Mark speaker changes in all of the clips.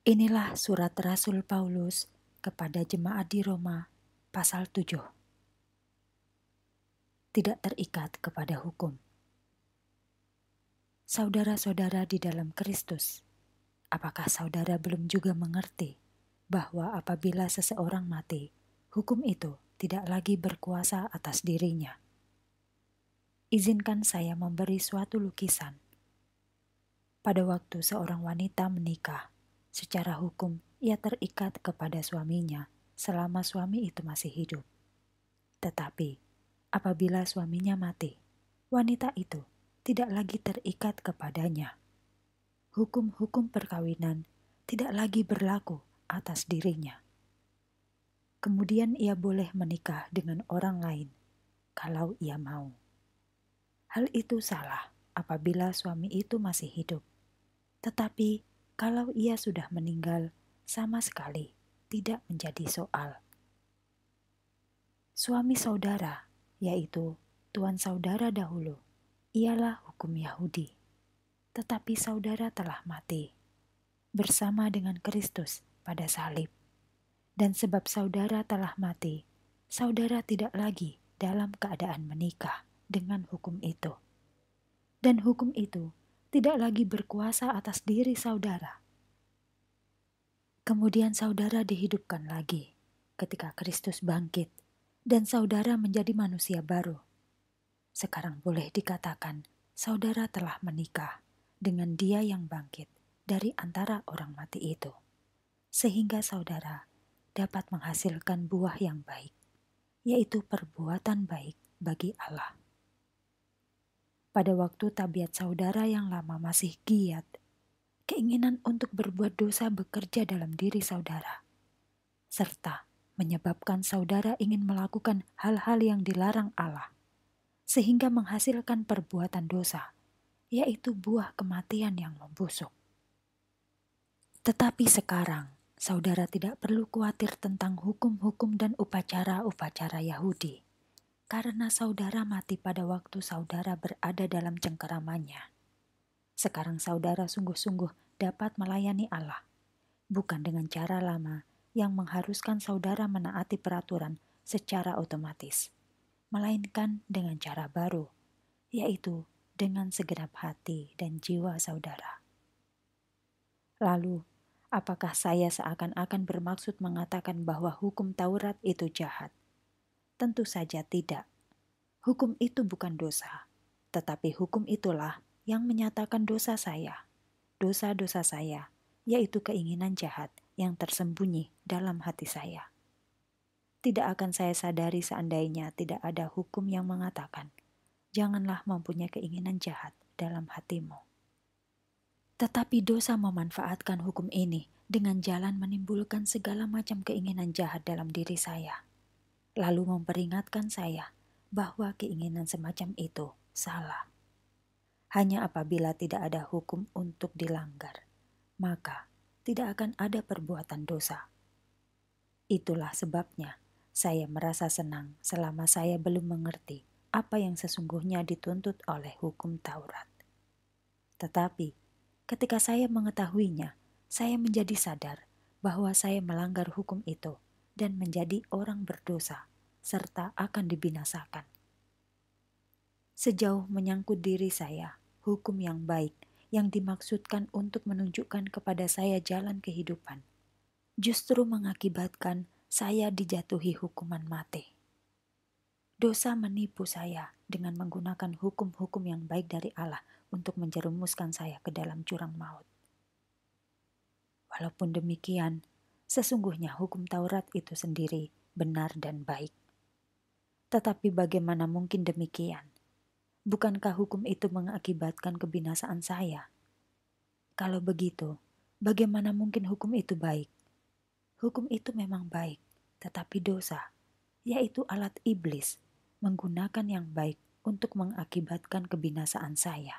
Speaker 1: Inilah surat Rasul Paulus kepada jemaat di Roma, pasal 7. Tidak terikat kepada hukum. Saudara-saudara di dalam Kristus, apakah saudara belum juga mengerti bahwa apabila seseorang mati, hukum itu tidak lagi berkuasa atas dirinya? Izinkan saya memberi suatu lukisan. Pada waktu seorang wanita menikah, secara hukum ia terikat kepada suaminya selama suami itu masih hidup. Tetapi apabila suaminya mati, wanita itu tidak lagi terikat kepadanya. Hukum-hukum perkawinan tidak lagi berlaku atas dirinya. Kemudian ia boleh menikah dengan orang lain kalau ia mau. Hal itu salah apabila suami itu masih hidup. Tetapi kalau ia sudah meninggal, sama sekali tidak menjadi soal. Suami saudara, yaitu tuan saudara dahulu, ialah hukum Yahudi. Tetapi saudara telah mati bersama dengan Kristus pada salib. Dan sebab saudara telah mati, saudara tidak lagi dalam keadaan menikah dengan hukum itu. Dan hukum itu tidak lagi berkuasa atas diri saudara. Kemudian saudara dihidupkan lagi ketika Kristus bangkit dan saudara menjadi manusia baru. Sekarang boleh dikatakan saudara telah menikah dengan Dia yang bangkit dari antara orang mati itu, sehingga saudara dapat menghasilkan buah yang baik, yaitu perbuatan baik bagi Allah. Pada waktu tabiat saudara yang lama masih giat, keinginan untuk berbuat dosa bekerja dalam diri saudara, serta menyebabkan saudara ingin melakukan hal-hal yang dilarang Allah, sehingga menghasilkan perbuatan dosa, yaitu buah kematian yang membusuk. Tetapi sekarang, saudara tidak perlu khawatir tentang hukum-hukum dan upacara-upacara Yahudi, karena saudara mati pada waktu saudara berada dalam cengkeramannya. Sekarang saudara sungguh-sungguh dapat melayani Allah, bukan dengan cara lama yang mengharuskan saudara menaati peraturan secara otomatis, melainkan dengan cara baru, yaitu dengan segenap hati dan jiwa saudara. Lalu, apakah saya seakan-akan bermaksud mengatakan bahwa hukum Taurat itu jahat? Tentu saja tidak. Hukum itu bukan dosa, tetapi hukum itulah yang menyatakan dosa saya. Dosa-dosa saya, yaitu keinginan jahat yang tersembunyi dalam hati saya. Tidak akan saya sadari seandainya tidak ada hukum yang mengatakan, janganlah mempunyai keinginan jahat dalam hatimu. Tetapi dosa memanfaatkan hukum ini dengan jalan menimbulkan segala macam keinginan jahat dalam diri saya, lalu memperingatkan saya bahwa keinginan semacam itu salah. Hanya apabila tidak ada hukum untuk dilanggar, maka tidak akan ada perbuatan dosa. Itulah sebabnya saya merasa senang selama saya belum mengerti apa yang sesungguhnya dituntut oleh hukum Taurat. Tetapi ketika saya mengetahuinya, saya menjadi sadar bahwa saya melanggar hukum itu dan menjadi orang berdosa serta akan dibinasakan. Sejauh menyangkut diri saya, hukum yang baik yang dimaksudkan untuk menunjukkan kepada saya jalan kehidupan, justru mengakibatkan saya dijatuhi hukuman mati. Dosa menipu saya dengan menggunakan hukum-hukum yang baik dari Allah untuk menjerumuskan saya ke dalam jurang maut. Walaupun demikian, sesungguhnya hukum Taurat itu sendiri benar dan baik. Tetapi bagaimana mungkin demikian? Bukankah hukum itu mengakibatkan kebinasaan saya? Kalau begitu, bagaimana mungkin hukum itu baik? Hukum itu memang baik, tetapi dosa, yaitu alat iblis, menggunakan yang baik untuk mengakibatkan kebinasaan saya.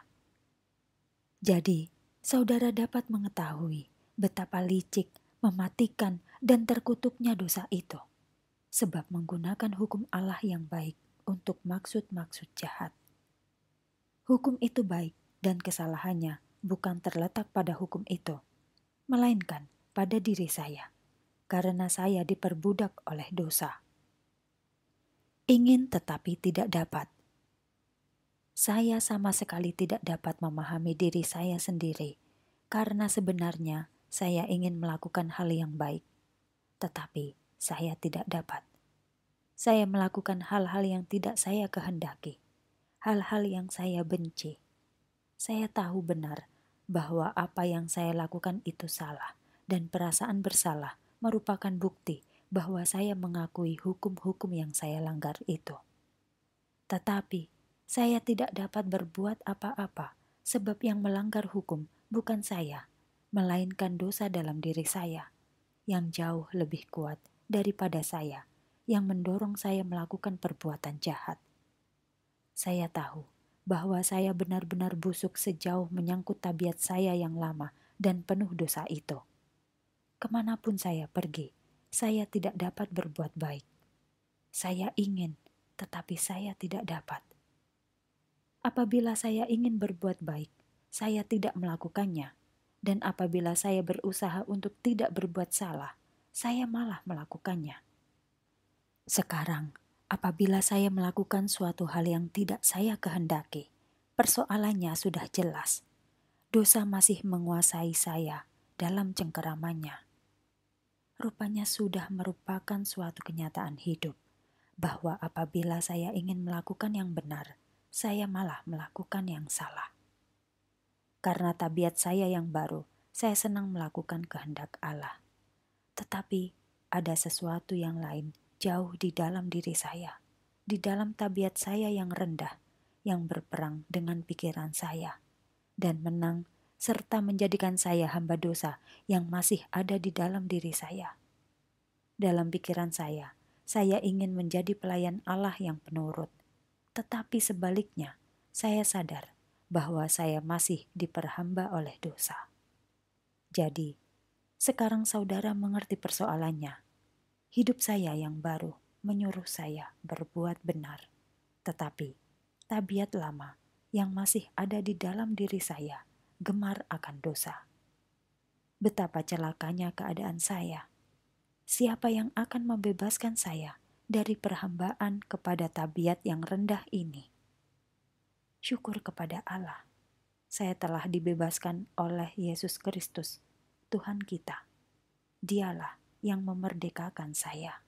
Speaker 1: Jadi, saudara dapat mengetahui betapa licik, mematikan, dan terkutuknya dosa itu, sebab menggunakan hukum Allah yang baik untuk maksud-maksud jahat. Hukum itu baik dan kesalahannya bukan terletak pada hukum itu, melainkan pada diri saya karena saya diperbudak oleh dosa. Ingin tetapi tidak dapat. Saya sama sekali tidak dapat memahami diri saya sendiri karena sebenarnya saya ingin melakukan hal yang baik, tetapi saya tidak dapat. Saya melakukan hal-hal yang tidak saya kehendaki, hal-hal yang saya benci. Saya tahu benar bahwa apa yang saya lakukan itu salah, dan perasaan bersalah merupakan bukti bahwa saya mengakui hukum-hukum yang saya langgar itu. Tetapi saya tidak dapat berbuat apa-apa, sebab yang melanggar hukum bukan saya, melainkan dosa dalam diri saya, yang jauh lebih kuat daripada saya, yang mendorong saya melakukan perbuatan jahat. Saya tahu bahwa saya benar-benar busuk sejauh menyangkut tabiat saya yang lama dan penuh dosa itu. Kemanapun saya pergi, saya tidak dapat berbuat baik. Saya ingin, tetapi saya tidak dapat. Apabila saya ingin berbuat baik, saya tidak melakukannya. Dan apabila saya berusaha untuk tidak berbuat salah, saya malah melakukannya. Sekarang, apabila saya melakukan suatu hal yang tidak saya kehendaki, persoalannya sudah jelas. Dosa masih menguasai saya dalam cengkeramannya. Rupanya sudah merupakan suatu kenyataan hidup, bahwa apabila saya ingin melakukan yang benar, saya malah melakukan yang salah. Karena tabiat saya yang baru, saya senang melakukan kehendak Allah. Tetapi ada sesuatu yang lain jauh di dalam diri saya, di dalam tabiat saya yang rendah, yang berperang dengan pikiran saya, dan menang serta menjadikan saya hamba dosa yang masih ada di dalam diri saya. Dalam pikiran saya ingin menjadi pelayan Allah yang penurut, tetapi sebaliknya, saya sadar bahwa saya masih diperhamba oleh dosa. Jadi, sekarang saudara mengerti persoalannya. Hidup saya yang baru menyuruh saya berbuat benar, tetapi tabiat lama yang masih ada di dalam diri saya gemar akan dosa. Betapa celakanya keadaan saya. Siapa yang akan membebaskan saya dari perhambaan kepada tabiat yang rendah ini? Syukur kepada Allah, saya telah dibebaskan oleh Yesus Kristus, Tuhan kita. Dialah yang memerdekakan saya.